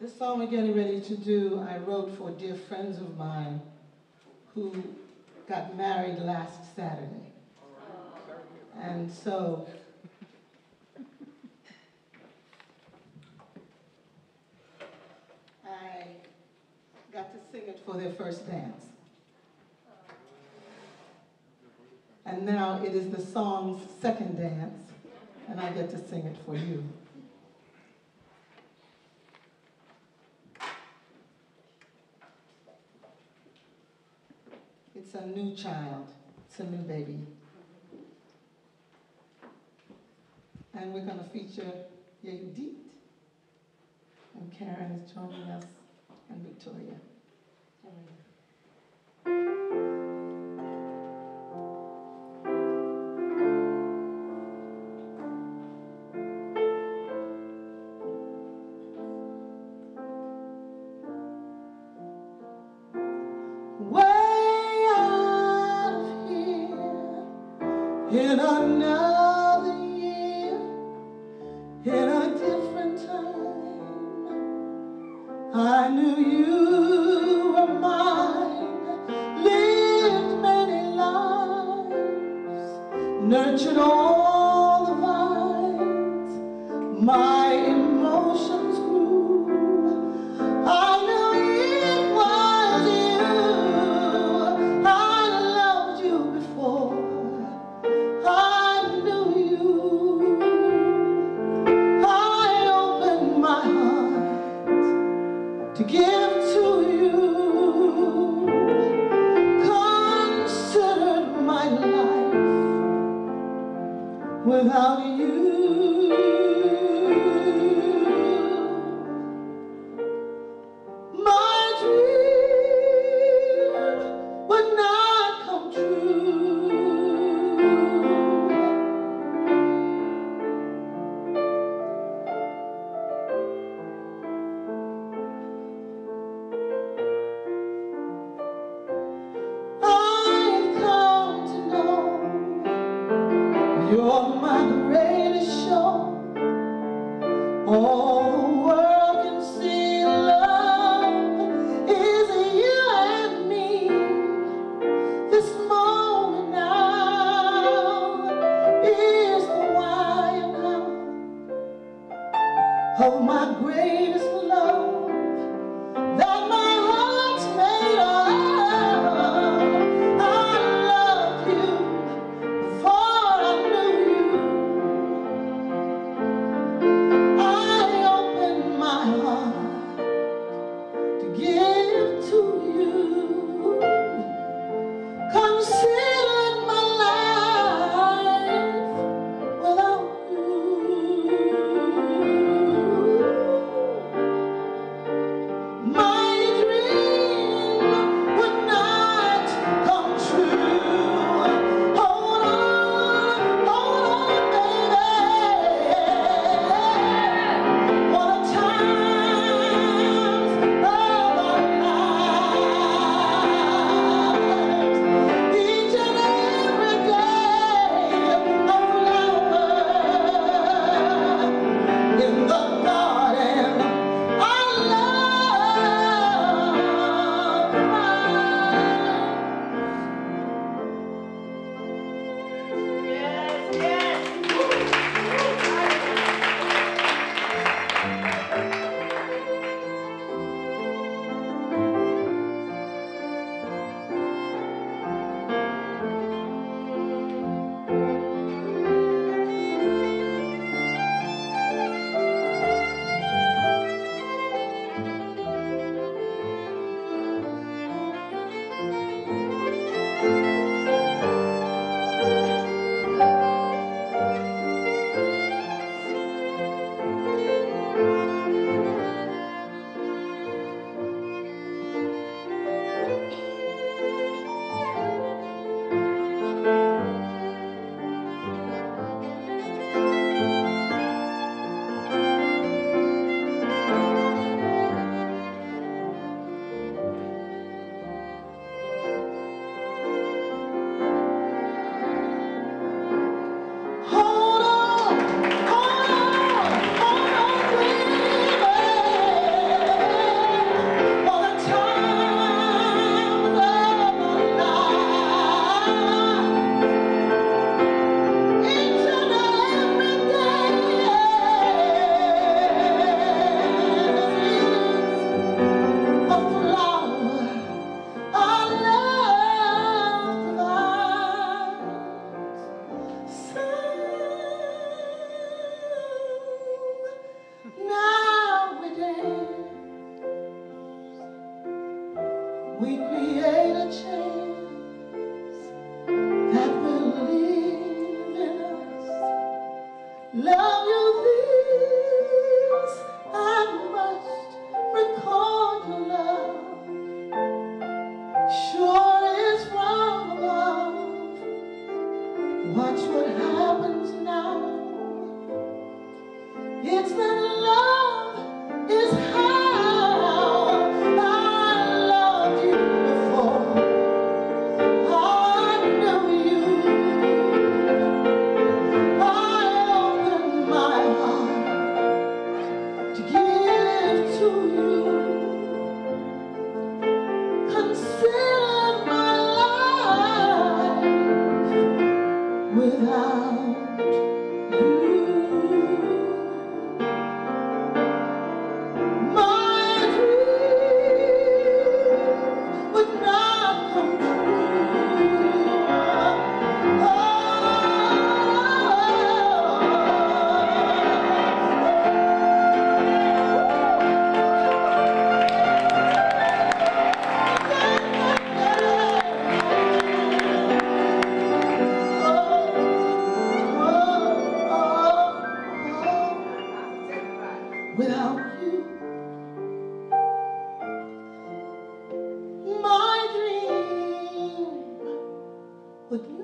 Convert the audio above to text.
This song we're getting ready to do, I wrote for dear friends of mine who got married last Saturday. And so, I got to sing it for their first dance. And now it is the song's second dance, and I get to sing it for you. It's a new child. It's a new baby. And we're going to feature Yehudit. And Karen is joining us, and Victoria. In another year, in a different time, I knew you were mine, lived many lives, nurtured all the vines, my emotions grew. I knew it was you, I loved you before I knew you. I opened my heart to give to you, considered my life without you. My dream would not come true. You're my greatest show. All the world can see love is you and me. This moment now is the why and how of my greatest love that my heart's made of. I love you before I knew you. I opened my heart to give to you, considered my life without you. we create a chance that will live in us. Love you this, I must record your love. Sure is from above. Watch what happens now. It's that love is how I loved you before I knew you. I opened my heart to give to you. Consider my life without you. My dream would not come true. Without you, my dream would